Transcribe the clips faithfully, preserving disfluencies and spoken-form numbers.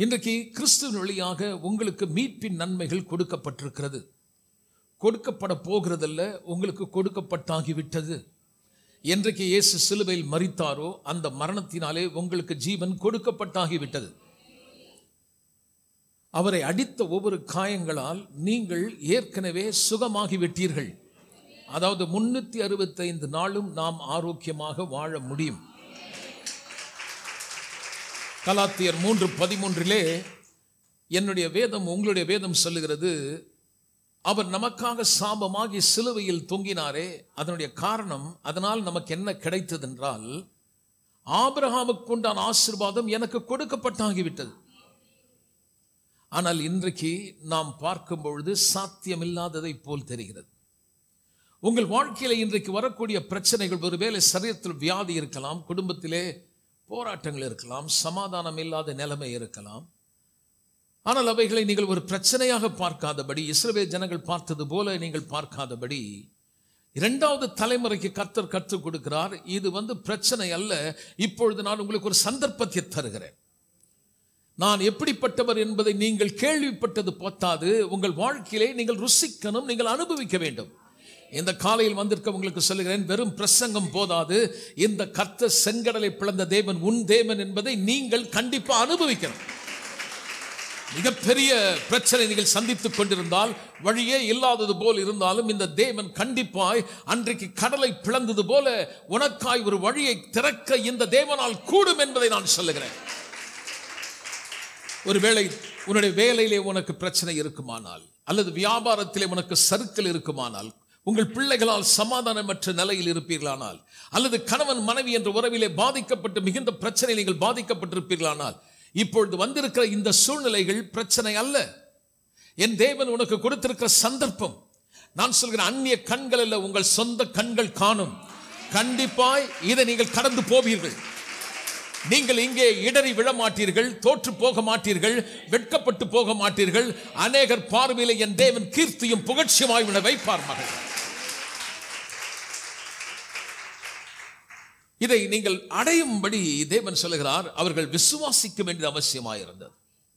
இன்றைக்கு கிறிஸ்துவின் வழியாக உங்களுக்கு மீட்பின் நன்மைகள் கொடுக்கப்பட்டிருக்கிறது. கொடுக்கப்பட போகிறதல்ல, உங்களுக்கு கொடுக்கப்பட்டாகிவிட்டது. என்றைக்கு இயேசு சிலுவையில் மரித்தாரோ அந்த மரணத்தினாலே உங்களுக்கு ஜீவன் கொடுக்கப்பட்டாகிவிட்டது. அவரை அடித்த ஒவ்வொரு காயங்களால் நீங்கள் ஏற்கனவே சுகமாகிவிட்டீர்கள். அதாவது முன்னூத்தி அறுபத்தி ஐந்து நாளும் நாம் ஆரோக்கியமாக வாழ முடியும். கலாத்தியர் மூன்று பதிமூன்றிலே என்னுடைய வேதம் உங்களுடைய வேதம் சொல்லுகிறது, அவர் நமக்காக சாபமாகி சிலுவையில் தொங்கினாரே, அதனுடைய காரணம் அதனால் நமக்கு என்ன கிடைத்தது என்றால், ஆபிரகாமுக்கு உண்டான ஆசீர்வாதம் எனக்கு கொடுக்கப்பட்டாகிவிட்டது. ஆனால் இன்றைக்கு நாம் பார்க்கும் பொழுது சாத்தியமில்லாததை போல் தெரிகிறது. உங்கள் வாழ்க்கையில இன்றைக்கு வரக்கூடிய பிரச்சனைகள், ஒருவேளை சரீரத்தில் வியாதி இருக்கலாம், குடும்பத்திலே போராட்டங்கள் இருக்கலாம், சமாதானம் இல்லாத நிலைமை இருக்கலாம். ஆனால் அவைகளை நீங்கள் ஒரு பிரச்சனையாக பார்க்காதபடி, இஸ்ரவேல் ஜனங்கள் பார்த்தது போல நீங்கள் பார்க்காதபடி, இரண்டாவது தலைமுறைக்கு கர்த்தர் கற்றுக் கொடுக்கிறார். இது வந்து பிரச்சனை அல்ல, இப்பொழுது நான் உங்களுக்கு ஒரு சந்தர்ப்பத்தை தருகிறேன். நான் எப்படிப்பட்டவர் என்பதை நீங்கள் கேள்விப்பட்டது போதாது, உங்கள் வாழ்க்கையிலே நீங்கள் ருசிக்கணும், நீங்கள் அனுபவிக்க வேண்டும். இந்த காலையில் வந்திருக்க உங்களுக்கு சொல்லுகிறேன், வெறும் பிரசங்கம் போதாது. இந்த கர்த்தர் செங்கடலை பிளந்த தேவன் உன் தேவன் என்பதை நீங்கள் கண்டிப்பா அனுபவிக்கணும். மிகப்பெரிய பிரச்சனை நீங்கள் சந்தித்துக் கொண்டிருந்தால், வழியே இல்லாதது போல் இருந்தாலும், இந்த தேவன் கண்டிப்பாய் அன்றைக்கு கடலை பிளந்தது போல உனக்காய் ஒரு வழியை திறக்க இந்த தேவனால் கூடும் என்பதை நான் சொல்லுகிறேன். ஒருவேளை உன்னுடைய வேலையிலே உனக்கு பிரச்சனை இருக்குமானால், அல்லது வியாபாரத்திலே உனக்கு சறுக்கல் இருக்குமானால், உங்கள் பிள்ளைகளால் சமாதானமற்ற நிலையில் இருப்பீர்களானால், அல்லது கணவன் மனைவி என்ற உறவிலே பாதிக்கப்பட்டு மிகுந்த பிரச்சனை நீங்கள் பாதிக்கப்பட்டிருப்பீர்களானால், இப்பொழுது வந்திருக்கிற இந்த சூழ்நிலைகள் பிரச்சனை அல்ல. என் தேவன் உனக்கு கொடுத்திருக்கிற சந்தர்ப்பம். நான் சொல்கிறேன், அந்நிய கண்கள் அல்ல, உங்கள் சொந்த கண்கள் காணும். கண்டிப்பாய் இதை நீங்கள் கடந்து போவீர்கள். நீங்கள் இங்கே இடறி விழமாட்டீர்கள், தோற்று போக மாட்டீர்கள், வெட்கப்பட்டு போக மாட்டீர்கள். அநேகர் பார்வையிலே என் தேவன் கீர்த்தியும் புகழ்ச்சியுமாய் விட வைப்பார். மகள், இதை நீங்கள் அடையும்படி தேவன் சொல்லுகிறார். அவர்கள் விசுவாசிக்க வேண்டிய அவசியமாயிருந்தது.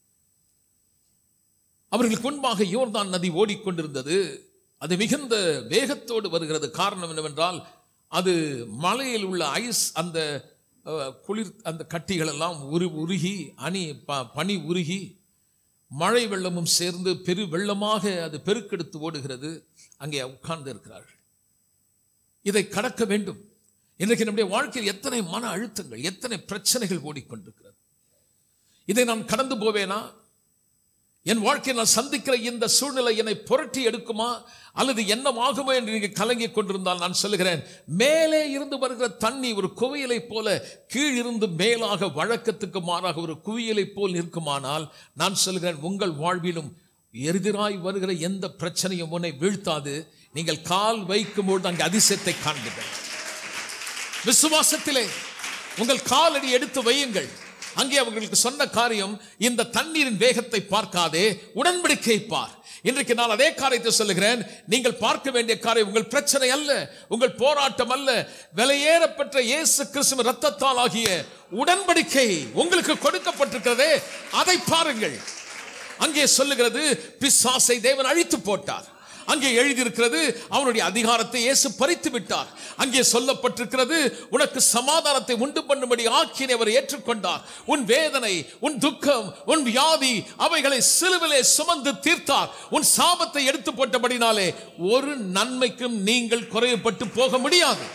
அவர்களுக்கு முன்பாக யோர்தான் நதி ஓடிக்கொண்டிருந்தது. அது மிகுந்த வேகத்தோடு வருகிறது. காரணம் என்னவென்றால், அது மலையில் உள்ள ஐஸ், அந்த குளிர், அந்த கட்டிகள் எல்லாம் உரு உருகி அணி பனி உருகி மழை வெள்ளமும் சேர்ந்து பெரு வெள்ளமாக அது பெருக்கெடுத்து ஓடுகிறது. அங்கே உட்கார்ந்து இருக்கிறார்கள். இதை கடக்க வேண்டும். இன்றைக்கு நம்முடைய வாழ்க்கையில் எத்தனை மன அழுத்தங்கள், எத்தனை பிரச்சனைகள் ஓடிக்கொண்டிருக்கிறது. இதை நான் கடந்து போவேனா? என் வாழ்க்கையில் நான் சந்திக்கிற இந்த சூழ்நிலை என்னை புரட்டி எடுக்குமா, அல்லது என்னவாகுமோ என்று நீங்கள் கலங்கிக் கொண்டிருந்தால், நான் சொல்லுகிறேன், மேலே இருந்து வருகிற தண்ணி ஒரு குவியலை போல கீழிருந்து மேலாக வழக்கத்துக்கு மாறாக ஒரு குவியலை போல் இருக்குமானால், நான் சொல்லுகிறேன், உங்கள் வாழ்விலும் எதிராய் வருகிற எந்த பிரச்சனையும் உன்னை வீழ்த்தாது. நீங்கள் கால் வைக்கும்போது அங்கே அதிசயத்தை காண்பீர்கள். விசுவாசத்திலே உங்கள் காலடி எடுத்து வையுங்கள். அங்கே அவர்களுக்கு சொன்ன காரியம், இந்த தண்ணீரின் வேகத்தை பார்க்காதே, உடன்படிக்கை பார். இன்றைக்கு நான் அதே காரியத்தை சொல்லுகிறேன். நீங்கள் பார்க்க வேண்டிய காரியம் உங்கள் பிரச்சனை அல்ல, உங்கள் போராட்டம் அல்ல, விலையேறப்பட்ட இயேசு கிறிஸ்துவின் இரத்தத்தால் ஆகிய உடன்படிக்கை உங்களுக்கு கொடுக்கப்பட்டிருக்கிறதே, அதை பாருங்கள். அங்கே சொல்லுகிறது, பிசாசை தேவன் அழித்து போட்டார். அங்கே எழுதியிருக்கிறது, அவனுடைய அதிகாரத்தை இயேசு பறித்து விட்டார். அங்கே சொல்லப்பட்டிருக்கிறது, உனக்கு சமாதானத்தை உண்டு பண்ணும்படி ஆக்கினை அவர் ஏற்றுக்கொண்டார். உன் வேதனை, உன் துக்கம், உன் வியாதி, அவைகளை சிலுவிலே சுமந்து தீர்த்தார். உன் சாபத்தை எடுத்து போட்டபடினாலே ஒரு நன்மைக்கும் நீங்கள் குறையப்பட்டு போக முடியாது.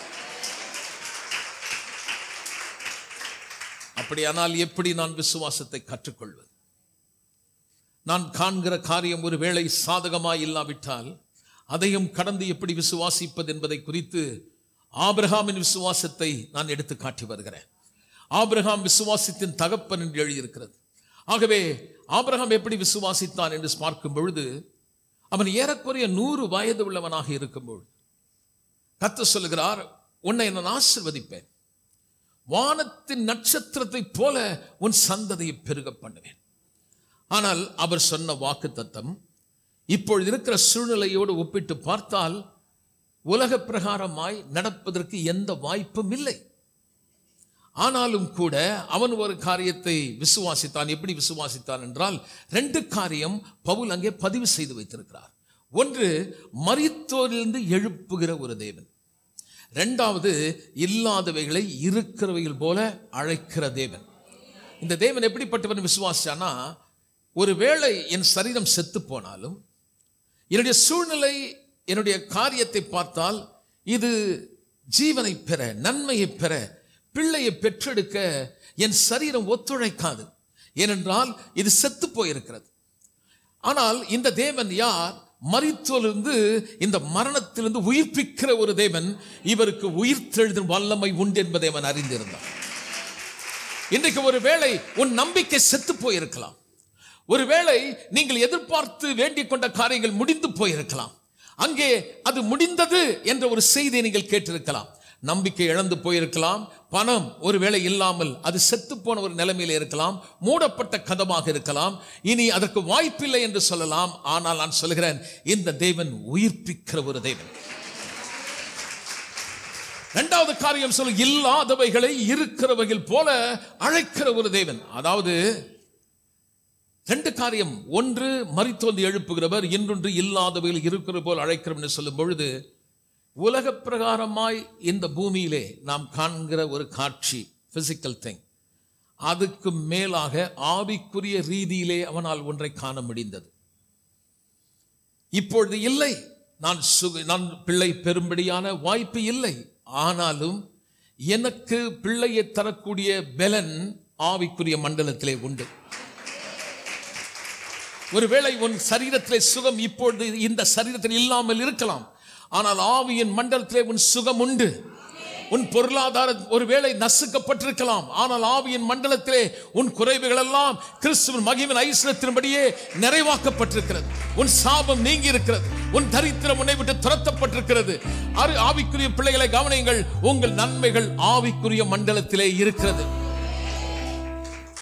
அப்படியானால் எப்படி நான் விசுவாசத்தை கற்றுக்கொள்வது? நான் காண்கிற காரியம் ஒரு வேளை சாதகமாய் இல்லாவிட்டால் அதையும் கடந்து எப்படி விசுவாசிப்பது என்பதை குறித்து ஆபிரகாமின் விசுவாசத்தை நான் எடுத்து காட்டி வருகிறேன். ஆபிரகாம் விசுவாசத்தின் தகப்பன் என்று எழுதியிருக்கிறது. ஆகவே ஆபிரகாம் எப்படி விசுவாசித்தான் என்று பார்க்கும் பொழுது, அவன் ஏறக்குறைய நூறு வயது உள்ளவனாக இருக்கும் பொழுது கர்த்தர் சொல்லுகிறார், உன்னை நான் ஆசீர்வதிப்பேன், வானத்தின் நட்சத்திரத்தை போல உன் சந்ததியை பெருக பண்ணுவேன். ஆனால் அவர் சொன்ன வாக்குத்தத்தம் இப்பொழுது இருக்கிற சூழ்நிலையோடு ஒப்பிட்டு பார்த்தால் உலக பிரகாரமாய் நடப்பதற்கு எந்த வாய்ப்பும் இல்லை. ஆனாலும் கூட அவன் ஒரு காரியத்தை விசுவாசித்தான். எப்படி விசுவாசித்தான் என்றால், ரெண்டு காரியம் பவுல் அங்கே பதிவு செய்து வைத்திருக்கிறார். ஒன்று, மரித்தோரிலிருந்து எழுப்புகிற ஒரு தேவன். இரண்டாவது, இல்லாதவைகளை இருக்கிறவைகள் போல அழைக்கிற தேவன். இந்த தேவன் எப்படிப்பட்டவன் விசுவாசிச்சானா, ஒருவேளை என் சரீரம் செத்து போனாலும், என்னுடைய சூழ்நிலை, என்னுடைய காரியத்தை பார்த்தால் இது ஜீவனை பெற, நன்மையை பெற, பிள்ளையை பெற்றெடுக்க என் சரீரம் ஒத்துழைக்காது. ஏனென்றால் இது செத்து போயிருக்கிறது. ஆனால் இந்த தேவன் யார்? மரித்தோரிலிருந்து, இந்த மரணத்திலிருந்து உயிர்ப்பிக்கிற ஒரு தேவன். இவருக்கு உயிர்த்தெழுதும் வல்லமை உண்டு என்பதை அவன் அறிந்திருந்தான். இன்றைக்கு ஒருவேளை உன் நம்பிக்கை செத்து போயிருக்கலாம். ஒருவேளை நீங்கள் எதிர்பார்த்து வேண்டிக் கொண்ட காரியங்கள் முடிந்து போயிருக்கலாம். அங்கே அது முடிந்தது என்ற ஒரு செய்தியை நீங்கள் கேட்டிருக்கலாம். நம்பிக்கை இழந்து போயிருக்கலாம். பணம் ஒருவேளை இல்லாமல் அது செத்து போன ஒரு நிலைமையில் இருக்கலாம். மூடப்பட்ட கதமாக இருக்கலாம். இனி அதற்கு வாய்ப்பில்லை என்று சொல்லலாம். ஆனால் நான் சொல்கிறேன், இந்த தேவன் உயிர்ப்பிக்கிற ஒரு தேவன். இரண்டாவது காரியம் சொல்லு, இல்லாதவைகளை இருக்கிறவைகள் போல அழைக்கிற ஒரு தேவன். அதாவது ரெண்டு காரியம். ஒன்று, மரித்தோர்ந்து எழுப்புகிறவர். இன்னொன்று, இல்லாதவைகள் இருக்கிற போல் அழைக்கிறவர் சொல்லும் பொழுது, உலக பிரகாரமாய் இந்த பூமியிலே நாம் காண்கிற ஒரு காட்சி, பிசிக்கல் திங், அதுக்கு மேலாக ஆவிக்குரிய ரீதியிலே அவனால் ஒன்றை காண முடிந்தது. இப்பொழுது இல்லை, நான் சுக நான் பிள்ளை பெறும்படியான வாய்ப்பு இல்லை. ஆனாலும் எனக்கு பிள்ளையை தரக்கூடிய பலன் ஆவிக்குரிய மண்டலத்திலே உண்டு. ஒருவேளை உன் சரீரத்திலே சுகம் இப்பொழுது இந்த சரீரத்தில் இல்லாமல் இருக்கலாம். ஆனால் ஆவியின் மண்டலத்திலே உன் சுகம் உண்டு. உன் பொருளாதாரம் ஒருவேளை நசுக்கப்பட்டிருக்கலாம். ஆனால் ஆவியின் மண்டலத்திலே உன் குறைவுகள் எல்லாம் கிறிஸ்துவின் மகிமையின் ஐஸ்வரியத்தின்படியே நிறைவாக்கப்பட்டிருக்கிறது. உன் சாபம் நீங்கி இருக்கிறது. உன் தரித்திரம் உன்னை விட்டு துரத்தப்பட்டிருக்கிறது. ஆவிக்குரிய பிள்ளைகளை கவனியுங்கள், உங்கள் நன்மைகள் ஆவிக்குரிய மண்டலத்திலே இருக்கிறது.